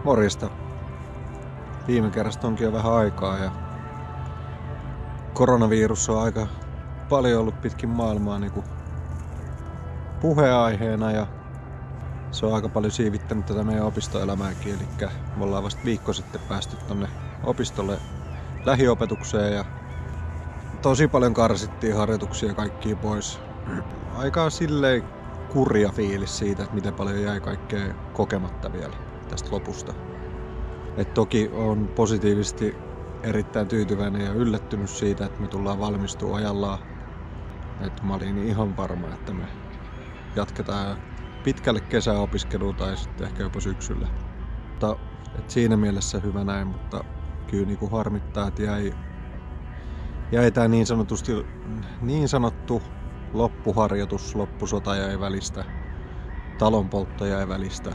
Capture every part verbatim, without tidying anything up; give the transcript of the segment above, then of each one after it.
Morjesta. Viime kerrasta onkin jo vähän aikaa ja koronavirus on aika paljon ollut pitkin maailmaa niin kuin puheenaiheena ja se on aika paljon siivittänyt tätä meidän opistoelämääkin. Eli me ollaan vasta viikko sitten päästy tonne opistolle lähiopetukseen ja tosi paljon karsittiin harjoituksia kaikkia pois. Aika silleen kurja fiilis siitä, että miten paljon jäi kaikkea kokematta vielä tästä lopusta. Et toki on positiivisesti erittäin tyytyväinen ja yllättynyt siitä, että me tullaan valmistua ajallaan. Et mä olin ihan varma, että me jatketaan pitkälle kesäopiskeluun tai sitten ehkä jopa syksyllä. Mutta, et siinä mielessä hyvä näin, mutta kyllä niin kuin harmittaa, että jäi, jäi tää niin sanotusti niin sanottu loppuharjoitus, loppusota jäi välistä, talonpoltto jäi välistä.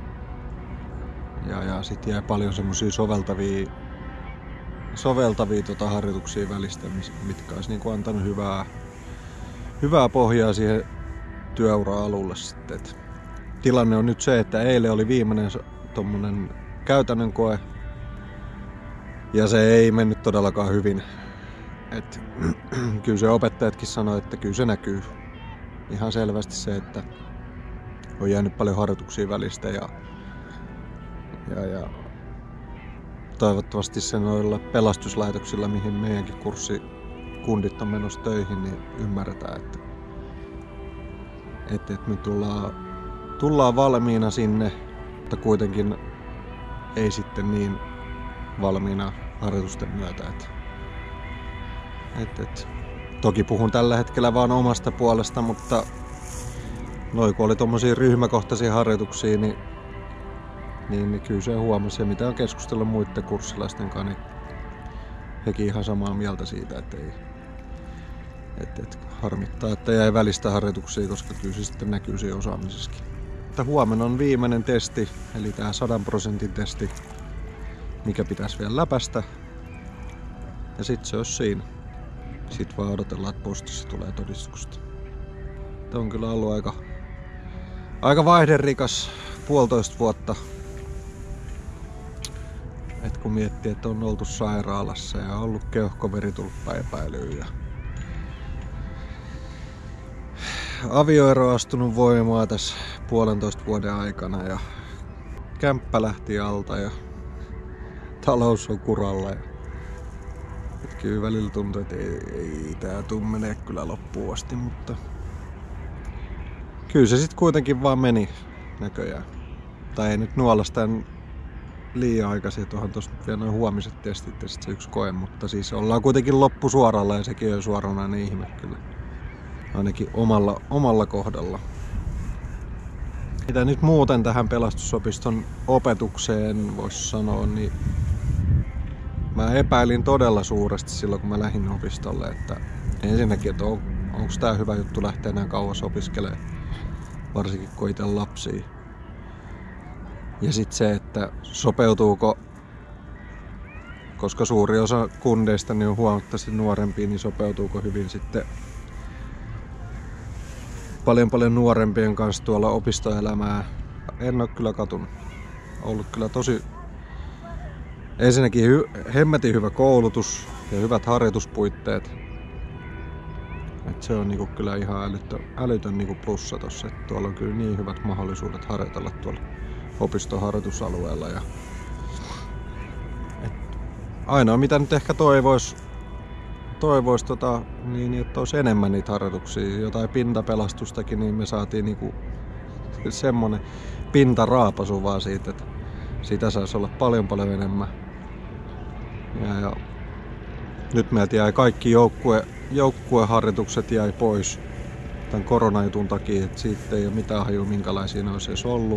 Ja, ja sitten jäi paljon semmosia soveltavia, soveltavia tota harjoituksia välistä, mitkä olisi niinku antanut hyvää, hyvää pohjaa siihen työura-alulle sitten. Et tilanne on nyt se, että eilen oli viimeinen tommonen käytännön koe. Ja se ei mennyt todellakaan hyvin. Et, kyllä se opettajatkin sanoi, että kyllä se näkyy ihan selvästi se, että on jäänyt paljon harjoituksia välistä ja Ja, ja toivottavasti se noilla pelastuslaitoksilla, mihin meidänkin kurssikundit on menossa töihin, niin ymmärretään, että, että, että me tullaan, tullaan valmiina sinne, mutta kuitenkin ei sitten niin valmiina harjoitusten myötä. Että, että, että. Toki puhun tällä hetkellä vaan omasta puolesta, mutta noin kun oli tommosia ryhmäkohtaisia harjoituksia, niin Niin, niin kyllä se huomasi, ja mitä on keskustellut muiden kurssilaisten kanssa, niin hekin ihan samaa mieltä siitä, että ei, et, et harmittaa, että jäi välistä harjoituksia, koska kyllä se sitten näkyy siinä osaamisessakin. Että huomenna on viimeinen testi, eli tämä sadan prosentin testi, mikä pitäisi vielä läpäistä. Ja sitten se on siinä. Sitten vaan odotellaan, että postissa tulee todistusta. Tämä on kyllä ollut aika, aika vaihderikas puolitoista vuotta. Et kun miettii, että on oltu sairaalassa ja ollut keuhkoveritulppaepäilyä ja avioero on astunut voimaan tässä puolentoista vuoden aikana ja kämppä lähti alta ja talous on kuralla. Ja et kyllä välillä tuntuu, että ei, ei tää tuu menee kyllä loppuun asti, mutta kyllä se sitten kuitenkin vaan meni näköjään. Tai ei nyt nuolasta liian aikaisin, että onhan tossa nyt vielä noin huomiset testit ja sit se yksi koe, mutta siis ollaan kuitenkin loppusuoralla ja sekin on suoranainen ihme kyllä. Ainakin omalla, omalla kohdalla. Mitä nyt muuten tähän pelastusopiston opetukseen voisi sanoa, niin mä epäilin todella suuresti silloin kun mä lähdin opistolle, että ensinnäkin, että on, onko tää hyvä juttu lähteä näin kauas opiskelemaan, varsinkin kun itse lapsia. Ja sitten se, että sopeutuuko, koska suuri osa kundeista niin on huomattavasti nuorempia, niin sopeutuuko hyvin sitten paljon paljon nuorempien kanssa tuolla opistoelämää. En ole kyllä katunut. Ollut kyllä tosi ensinnäkin hy- hemmetin hyvä koulutus ja hyvät harjoituspuitteet. Et se on niinku kyllä ihan älytön, älytön niinku plussa tossa. Et tuolla on kyllä niin hyvät mahdollisuudet harjoitella tuolla opiston harjoitusalueella. Ja et ainoa mitä nyt ehkä toivois, toivois tota, niin, että olisi enemmän niitä harjoituksia, jotain pintapelastustakin, niin me saatiin niinku semmonen pintaraapasu vaan siitä, että sitä saisi olla paljon paljon enemmän. Ja, ja nyt meiltä jäi kaikki joukkue, joukkueharjoitukset jäi pois tämän koronajutun takia, että siitä ei ole mitään hajua minkälaisia ne olisi edes ollut.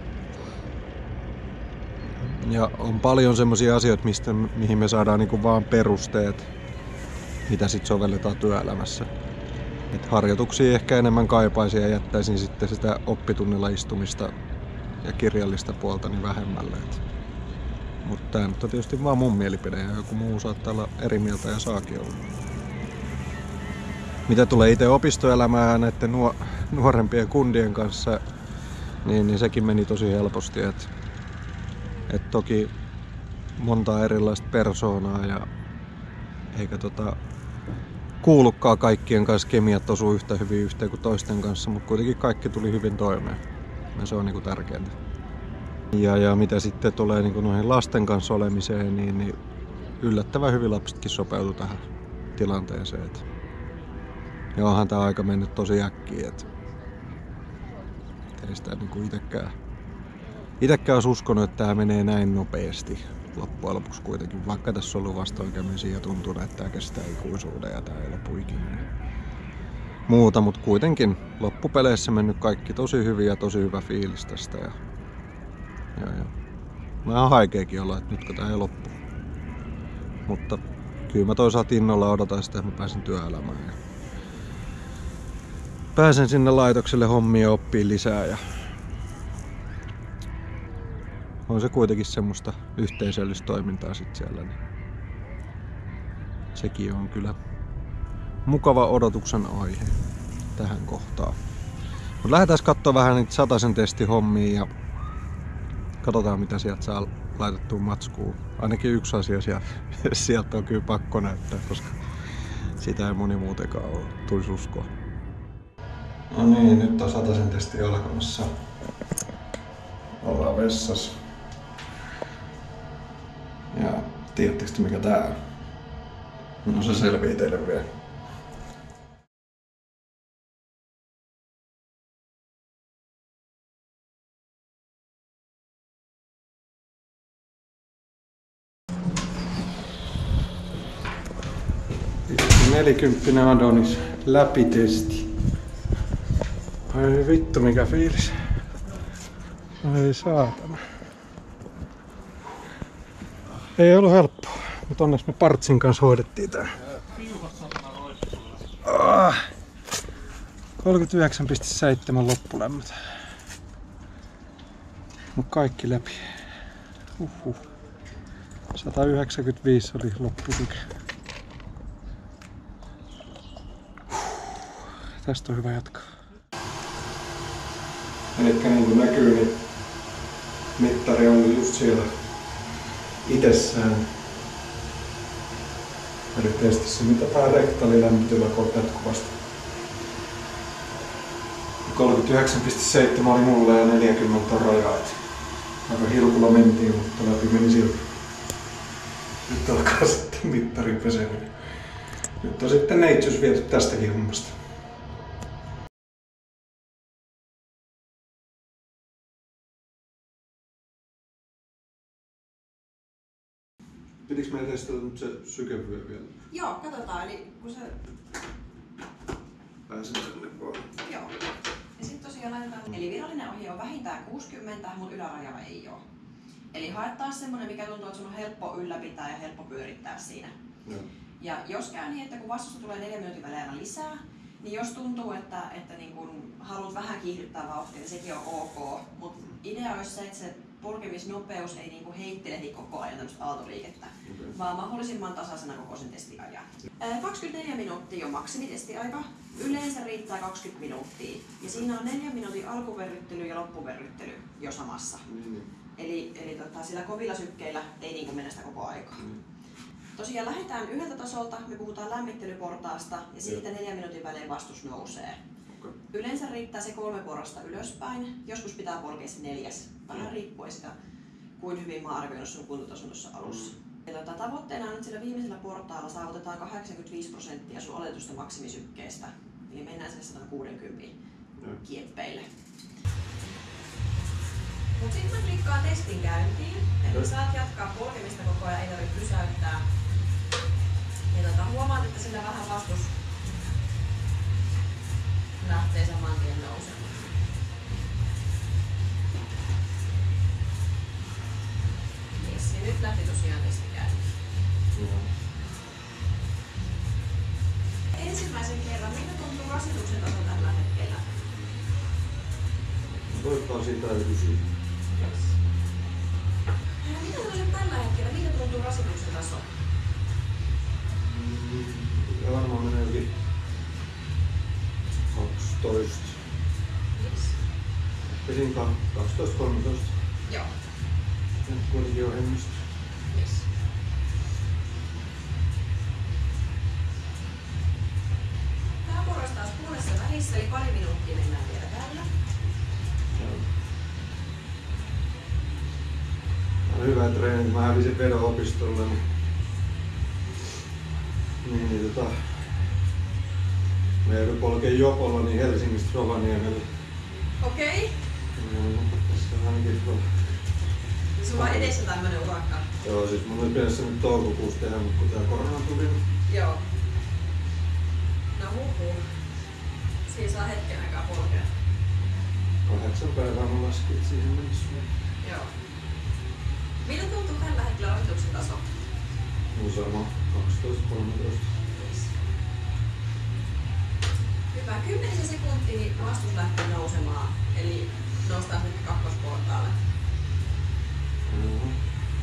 Ja on paljon semmoisia asioita, mistä, mihin me saadaan niinku vaan perusteet, mitä sitten sovelletaan työelämässä. Et harjoituksia ehkä enemmän kaipaisin ja jättäisin sitten sitä oppitunnilla istumista ja kirjallista puolta niin vähemmälle. Mutta tämä nyt on tietysti vaan mun mielipide ja joku muu saattaa olla eri mieltä ja saakin olla. Mitä tulee itse opistoelämään näiden nuo, nuorempien kundien kanssa, niin, niin sekin meni tosi helposti. Et Et toki monta erilaista persoonaa ja eikä tota kuulukaan kaikkien kanssa kemiat osuu yhtä hyvin yhteen kuin toisten kanssa, mutta kuitenkin kaikki tuli hyvin toimeen. Ja se on niinku tärkeintä. Ja, ja mitä sitten tulee niinku noihin lasten kanssa olemiseen, niin, niin yllättävän hyvin lapsetkin sopeutui tähän tilanteeseen. Et. Ja onhan tää aika mennyt tosi äkkiä, et ei sitä niinku itekään, itekään olisi uskonut, että tää menee näin nopeasti loppujen lopuksi kuitenkin. Vaikka tässä on ollut vastoinkäymisiä ja tuntuu, että tää kestää ikuisuuden ja tää ei lopu ikinä. Muuta, mutta kuitenkin loppupeleissä mennyt kaikki tosi hyvin ja tosi hyvä fiilis tästä. Ja, ja, ja. Vähän haikeakin olla, että nytkö tää ei loppu. Mutta kyllä mä toisaalta innolla odotan sitä, että mä pääsen työelämään. Ja pääsen sinne laitokselle hommia ja oppii lisää. Ja on se kuitenkin semmoista yhteisöllistä toimintaa sit siellä. Niin sekin on kyllä mukava odotuksen aihe tähän kohtaan. Mut lähdetään katsoa vähän niitä satasen testihommia ja katsotaan mitä sieltä saa laitettua matskuun. Ainakin yksi asia sieltä, sieltä on kyllä pakko näyttää, koska sitä ei moni muutenkaan ole, tulisi uskoa. No niin, nyt on satasen testi alkamassa. Ollaan vessassa. Ja tiedättekö mikä tää on? No se selvii teille vielä. Nelikymppinen Adonis läpitesti. Ai vittu mikä fiilis. Ai saatana. Ei ollut helppoa, mutta onneksi me Partsin kanssa hoidettiin tää. Ah, kolmekymmentäyhdeksän pilkku seitsemän loppulämmöt. Mut kaikki läpi. Uhuh. sata yhdeksänkymmentäviisi oli lopputykä. Tästä on hyvä jatkaa. Elikkä niin kuin näkyy, niin mittari on just siellä itsessään. Eli testissä mitataan rektaalilämpötila jatkuvasti. kolmekymmentäyhdeksän pilkku seitsemän oli mulle ja neljäkymmentä on raja. Aika hilkulla mentiin, mutta läpi meni silti. Nyt alkaa sitten mittarin peseminen. Nyt on sitten neitsyys viety tästäkin hommasta. Pitikö meidän testata nyt se sykevyö vielä? Joo, katsotaan. Eli kun se pääsen tänne vaan. Joo. Ja sitten tosiaan laitetaan, mm. eli virallinen ohje on vähintään kuusikymmentä, mutta ylärajalla ei ole. Eli haet taas semmonen, mikä tuntuu, että sun on helppo ylläpitää ja helppo pyörittää siinä. Joo. Ja jos käy niin, että kun vastusta tulee neljän minuutin välein lisää, niin jos tuntuu, että, että niin kun haluat vähän kiihdyttää vauhtia, niin sekin on ok. Mutta idea olisi se, että se polkemisnopeus ei niinku heittelehdi koko ajan tämmöistä aaltoliikettä, okay. vaan mahdollisimman tasaisena koko sen testiajan. kaksikymmentäneljä minuuttia on maksimitestiaika. Yleensä riittää kaksikymmentä minuuttia. Ja siinä on neljän minuutin alkuverryttely ja loppuverryttely jo samassa. Mm. Eli, eli tota, sillä kovilla sykkeillä ei niinku mennä sitä koko aikaa. Mm. Tosiaan lähdetään yhdeltä tasolta, me puhutaan lämmittelyportaasta ja siitä neljän minuutin välein vastus nousee. Okay. Yleensä riittää se kolme porrasta ylöspäin, joskus pitää polkea se neljäs. Vähän riippuen sitä, kuin hyvin mä oon arvioinut sun kuntotason tuossa alussa. Mm. Ja tota, tavoitteena on, että sillä viimeisellä portaalla saavutetaan kahdeksankymmentäviisi prosenttia sun oletusta maksimisykkeestä. Eli mennään sinne sata kuusikymmentä mm. kieppeille. Mut sit mä klikkaan testin käyntiin, eli saat jatkaa polkemista koko ajan, ei tarvitse pysäyttää. Ja tota, huomaat, että sillä vähän vastus lähtee saman tien nousemaan. Yes, ja nyt lähti tosiaan testi käyntiin. Mm. Ensimmäisen kerran, miltä tuntuu rasituksen taso tällä hetkellä? Toivotaan siitä yli kysyä. Yes. Mitä tuntuu tällä hetkellä? Miltä tuntuu rasituksen taso? Mm, ja varmaan menee yli kaksitoista. Yes. Ja siinä kaksitoista kolmetoista. Joo. nyt kuitenkin on hengistynyt. Yes. Tää porras taas puolessa välissä, eli pari minuuttia mennään vielä täällä. On hyvä treeni, mä hävisin vedon opistolle. Niin, niin, niin tota... Mä joudun polkeen Jopolla niin Helsingistä Rovaniemelle. Okei. Okay. Tässä on ainakin tuolla... Sulla on edessä tämmönen urakka. Joo, siis mun oli pitänyt nyt toukokuussa tehdä, mutta kun tää korona tuli... Niin... Joo. No huhuu. Siinä saa hetken aikaa polkea. Kahdeksan päivää mä laskin siihen mennessä. Joo. Miltä tuntuu tällä hetkellä rasituksen taso? No sama, kaksitoista kolmetoista. Hyvä. Kymmenisen sekuntia niin vastus lähtee nousemaan. Eli noustaan nyt kakkosportaalle. Mm-hmm.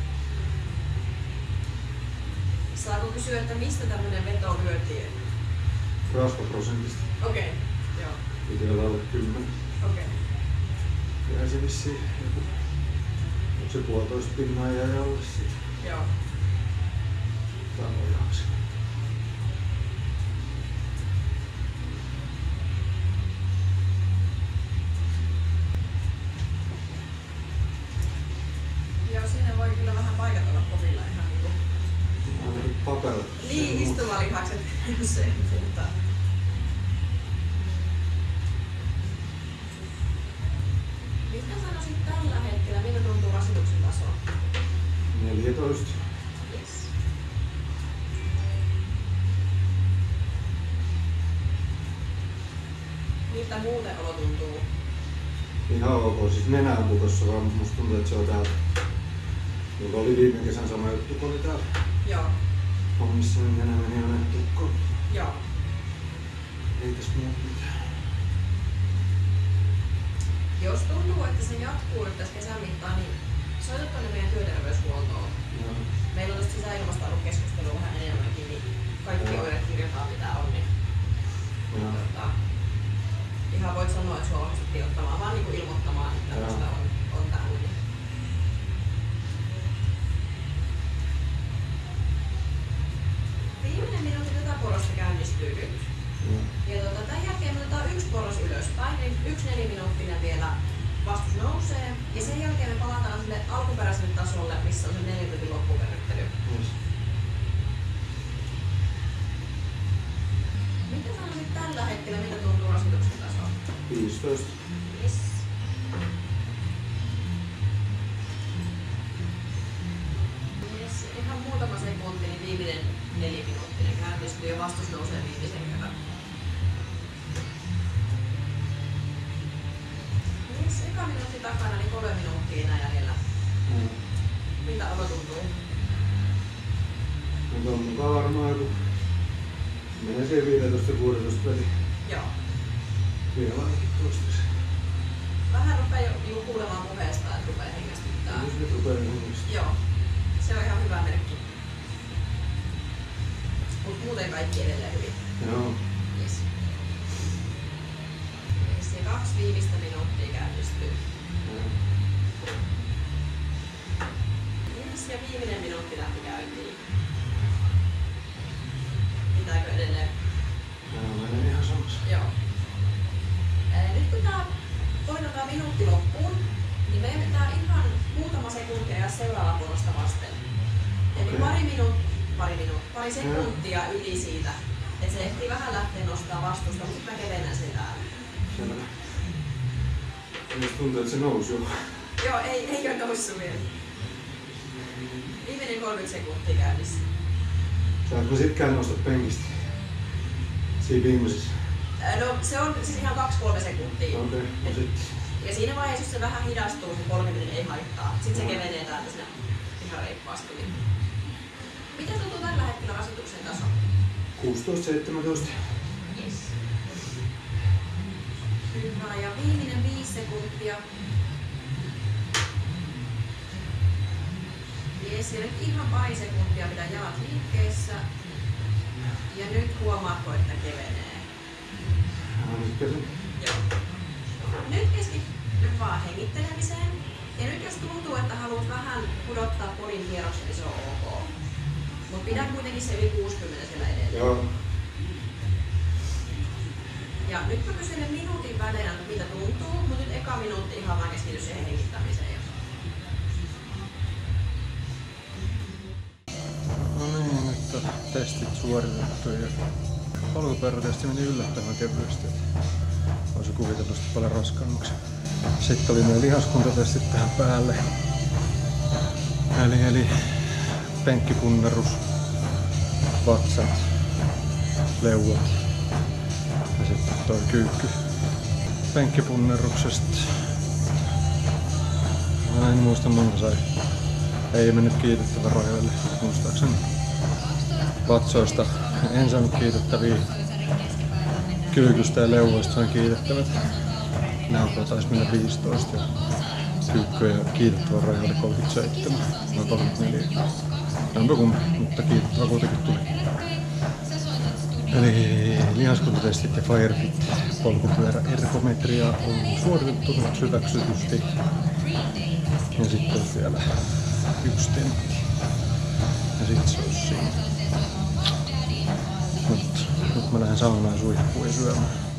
Saako kysyä, että mistä tämmönen veto lyötiin? Rasvaprosentista. Okei, okay. Joo. Itellä alle kymmenen. Okei. Okay. Jäi se vissiin joku... Onko se puolitoista pinnaa jäi alle siitä? Joo. Tavoillaksi. Joo, siinä voi kyllä vähän paikat olla kovilla ihan niinku... Ainakin papella. Niin, istumalihakset se, mutta... Mitä sanoisit tällä hetkellä, miltä tuntuu rasituksen taso? neljätoista. Yes. Miltä muuten olo tuntuu? Ihan ok, siis nenään putossa, vaan musta tuntuu, että se on täältä. Joka oli viime kesän sama juttu, kun oli täällä. Joo. Hommissa, niin nenä meni aina tukkoon. Joo. Ei tässä muuta mitään. Jos tuntuu, että se jatkuu nyt tässä kesän mittaan, niin soita tuonne meidän työterveyshuoltoon. Joo. Meillä on tuosta sisäilmasta ollut keskustelua vähän enemmänkin, niin kaikki Joo. oireet kirjataan mitä on. Niin, Joo. tota, ihan voit sanoa, että sua ohjastettiin ottamaan, vaan niin ilmoittamaan, että tämmöistä on, on täällä. Niin. Viimeinen minuutti tätä porosta käynnistyy nyt. Joo. Ja tota, tämän jälkeen me otetaan yksi poros ylöspäin, niin yksi neliminuuttinen vielä vastus nousee. Ja sen jälkeen me palataan sille alkuperäiselle tasolle, missä on se neljän minuutin loppuverryttely. Yes. Mitä sanoisit tällä hetkellä, mitä tuntuu rasituksen tasoa? viisitoista. Yes. Yes. Ihan muutama sekunti, niin viimeinen neliminuuttinen käynnistyy ja vastus nousee viimeisen kerran. Yes. Eka minuutti takana, niin kolme minuuttia enää jäljellä. Mm. Miltä olo tuntuu? Mutta on mukaan varmaan joku... Menee siihen viisitoista kuusitoista väliin. Joo. Vielä ainakin toistaiseksi. Vähän rupeaa jo kuulemaan puheesta, että rupeaa hengästyttää. Jos nyt rupeaa hengästyttää. Joo. Se on ihan hyvä merkki. Mut muuten kaikki edelleen hyvin. Joo. Yes. Yes. Ja kaksi viimeistä minuuttia käynnistyy. Joo. Yes. Ja viimeinen minuutti lähti käyntiin. Pitääkö edelleen? Joo, menee ihan samassa. Joo. Eli nyt kun tää hoidetaan minuutti loppuun, niin meidän pitää ihan muutama sekuntia ja seuraava porosta vasten. Eli Okei. pari minuuttia, pari minuuttia, pari sekuntia yli siitä. Et se ehtii vähän lähteä nostaa vastusta, mutta mä kevennän sen täällä. Selvä. Jos tuntuu, että se nousi jo. Joo, ei, ei ole noussut vielä. Viimeinen kolmekymmentä sekuntia käynnissä. Saanko mä sitkään nousta penkistä? Siinä viimeisessä. No se on siis ihan kaksi kolme sekuntia. Okei, okay, no sitten. Ja siinä vaiheessa, jos se vähän hidastuu, se kolmekymmentä ei haittaa. Sitten se No. kevenee täältä sinne ihan reippaasti. Miten tuntuu tällä hetkellä rasituksen taso? kuusitoista seitsemäntoista. Yes. Hyvä. Ja viimeinen viisi sekuntia. Yes. Ja nyt ihan pari sekuntia pitää jalat liikkeessä. Ja nyt huomaatko, että kevenee. No, nyt käsin. Joo. Nyt keskity vaan hengittelemiseen. Ja nyt jos tuntuu, että haluat vähän vähän pudottaa polin kierroksen, niin se on ok. Mut pidä kuitenkin se yli kuusikymmentä siellä edelleen. Joo. Ja nyt mä kysyn ne minuutin välein, että mitä tuntuu, mutta nyt eka minuutti ihan vaan keskity siihen hengittämiseen. No niin, nyt on testit suoritettu ja polkupyörätesti meni yllättävän kevyesti. Olisi kuvitellut sitä paljon raskaammaksi. Sitten oli ne lihaskuntatestit tähän päälle. Eli, eli penkkipunnerus, vatsat, leuat ja sitten toi kyykky. Penkkipunneruksesta. Mä en muista monta sai. Ei mennyt kiitettävä rajoille, muistaakseni. Vatsoista en saanut kiitettäviä. Kyykystä ja leuvoista sain kiitettävät. Leukoa taisi mennä viisitoista ja kyykkyä ja kiitettävä raja oli kolmekymmentäseitsemän vai kolmekymmentäneljä. Enpä kumpi, mutta kiitettävä kuitenkin tuli. Eli lihaskuntatestit ja Firefit polkupyörä ergometria on suoritettu nyt hyväksytysti. Ja sitten olisi vielä yksi tentti. Ja sit se olisi siinä. Nyt, nyt mä lähden saunaan suihkuun ja syömään.